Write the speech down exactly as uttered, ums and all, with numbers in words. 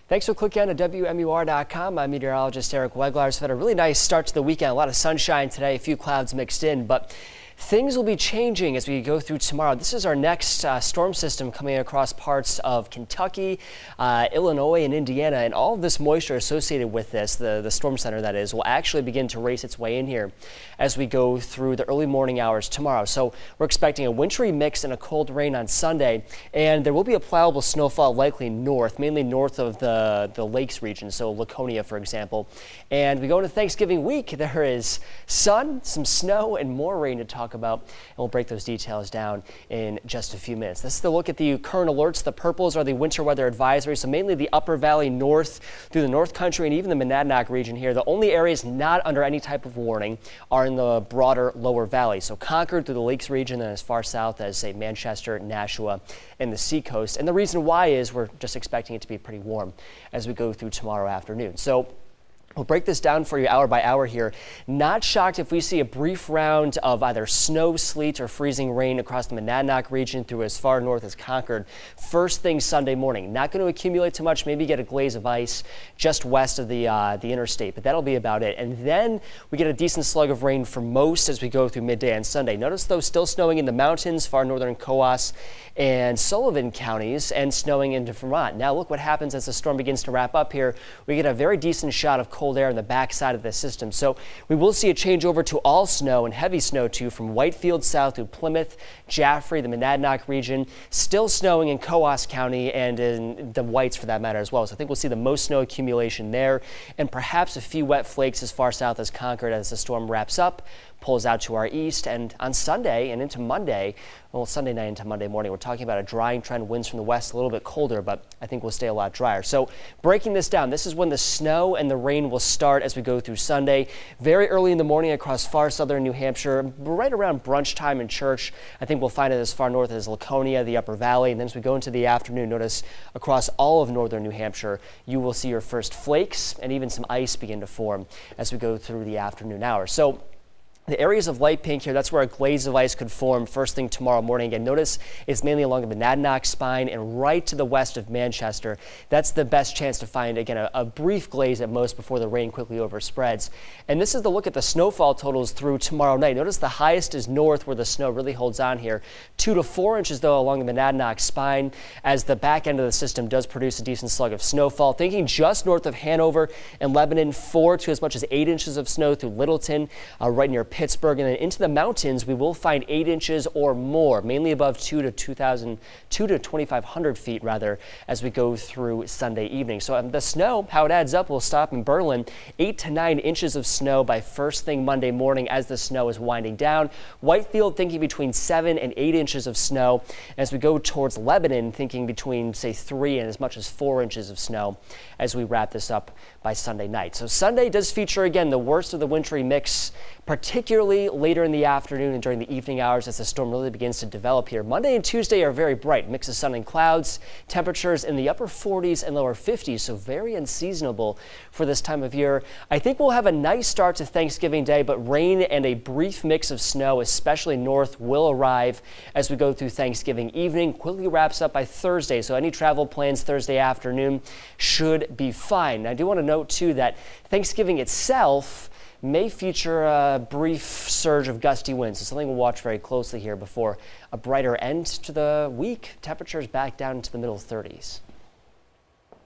Thanks for clicking on to W M U R dot com. I'm meteorologist Eric Weglar. So had a really nice start to the weekend. A lot of sunshine today, a few clouds mixed in, but things will be changing as we go through tomorrow. This is our next uh, storm system coming across parts of Kentucky, uh, Illinois, and Indiana, and all of this moisture associated with this, the, the storm center that is, will actually begin to race its way in here as we go through the early morning hours tomorrow. So we're expecting a wintry mix and a cold rain on Sunday, and there will be a plowable snowfall likely north, mainly north of the, the lakes region, so Laconia, for example. And we go into Thanksgiving week, there is sun, some snow, and more rain to talk about, and we'll break those details down in just a few minutes. This is the look at the current alerts. The purples are the winter weather advisory, so mainly the upper valley north through the North Country and even the Monadnock region here. The only areas not under any type of warning are in the broader lower valley, so Concord through the Lakes region and as far south as, say, Manchester, Nashua, and the Seacoast. And the reason why is we're just expecting it to be pretty warm as we go through tomorrow afternoon. So we'll break this down for you hour by hour here. Not shocked if we see a brief round of either snow, sleet, or freezing rain across the Monadnock region through as far north as Concord first thing Sunday morning. Not going to accumulate too much, maybe get a glaze of ice just west of the, uh, the interstate, but that'll be about it. And then we get a decent slug of rain for most as we go through midday on Sunday. Notice, though, still snowing in the mountains, far northern Coos and Sullivan counties, and snowing into Vermont. Now look what happens as the storm begins to wrap up here. We get a very decent shot of cold air in the backside of the system. So we will see a change over to all snow and heavy snow too from Whitefield south to Plymouth, Jaffrey, the Monadnock region. Still snowing in Coos County and in the Whites for that matter as well. So I think we'll see the most snow accumulation there and perhaps a few wet flakes as far south as Concord as the storm wraps up, pulls out to our east, and on Sunday and into Monday, well, Sunday night into Monday morning, we're talking about a drying trend, winds from the west, a little bit colder, but I think we'll stay a lot drier. So breaking this down, this is when the snow and the rain will start as we go through Sunday. Very early in the morning across far southern New Hampshire, right around brunch time in Church. I think we'll find it as far north as Laconia, the upper valley, and then as we go into the afternoon, notice across all of northern New Hampshire, you will see your first flakes and even some ice begin to form as we go through the afternoon hours. So the areas of light pink here, that's where a glaze of ice could form first thing tomorrow morning. Again, notice it's mainly along the Monadnock spine and right to the west of Manchester. That's the best chance to find, again, a, a brief glaze at most before the rain quickly overspreads. And this is the look at the snowfall totals through tomorrow night. Notice the highest is north where the snow really holds on here. Two to four inches, though, along the Monadnock spine as the back end of the system does produce a decent slug of snowfall. Thinking just north of Hanover and Lebanon, four to as much as eight inches of snow through Littleton, uh, right near Pittsburgh, and then into the mountains we will find eight inches or more, mainly above two to two thousand, two to twenty-five hundred feet rather, as we go through Sunday evening. So um, the snow, how it adds up, will stop in Berlin, eight to nine inches of snow by first thing Monday morning as the snow is winding down. Whitefield thinking between seven and eight inches of snow. As we go towards Lebanon, thinking between say three and as much as four inches of snow as we wrap this up by Sunday night. So Sunday does feature again the worst of the wintry mix, particularly later in the afternoon and during the evening hours as the storm really begins to develop here. Monday and Tuesday are very bright, mix of sun and clouds, temperatures in the upper forties and lower fifties, so very unseasonable for this time of year. I think we'll have a nice start to Thanksgiving Day, but rain and a brief mix of snow, especially north, will arrive as we go through Thanksgiving evening. Quickly wraps up by Thursday, so any travel plans Thursday afternoon should be fine. I do want to note too that Thanksgiving itself may feature a brief surge of gusty winds, so something we'll watch very closely here before a brighter end to the week. Temperatures back down into the middle thirties.